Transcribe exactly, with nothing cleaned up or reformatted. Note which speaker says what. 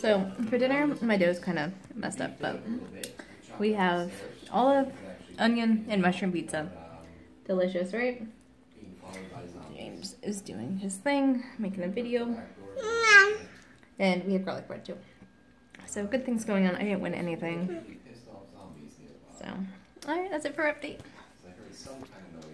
Speaker 1: So for dinner, my dough's kind of messed up, but we have olive, onion, and mushroom pizza. Delicious, right? James is doing his thing, making a video. And we have garlic bread too. So good things going on. I didn't win anything. So, alright, that's it for update.